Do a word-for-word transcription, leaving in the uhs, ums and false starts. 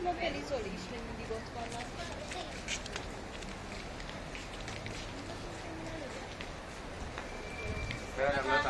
Ma Beli Zoli is még mindig ott vannak. Fel nem